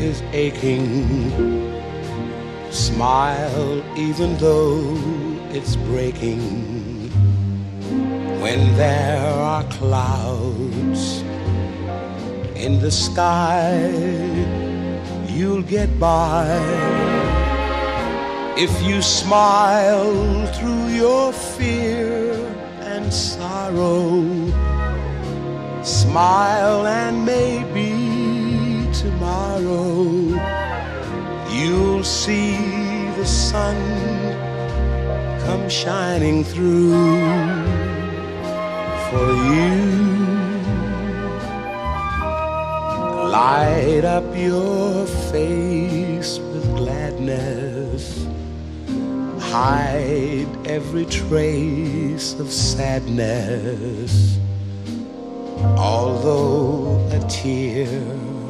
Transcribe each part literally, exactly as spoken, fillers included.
is aching. Smile even though it's breaking. When there are clouds in the sky, you'll get by. If you smile through your fear and sorrow, smile and maybe tomorrow you'll see the sun come shining through for you. Light up your face with gladness, hide every trace of sadness. Although a tear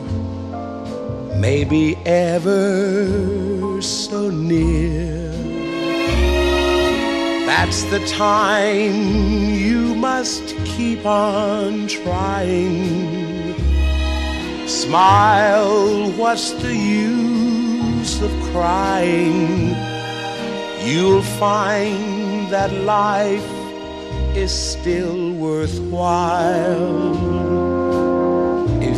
may be ever so near, that's the time you must keep on trying. Smile, what's the use of crying? You'll find that life is still worthwhile if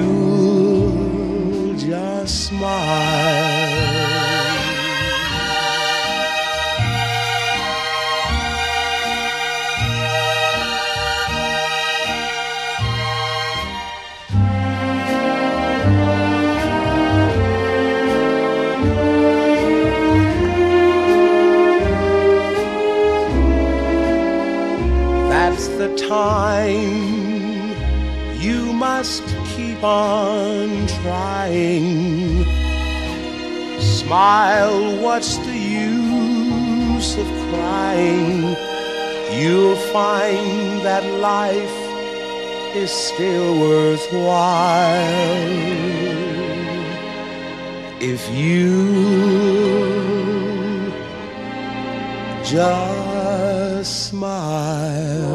you just smile. The time you must keep on trying. Smile, what's the use of crying? You'll find that life is still worthwhile if you just smile.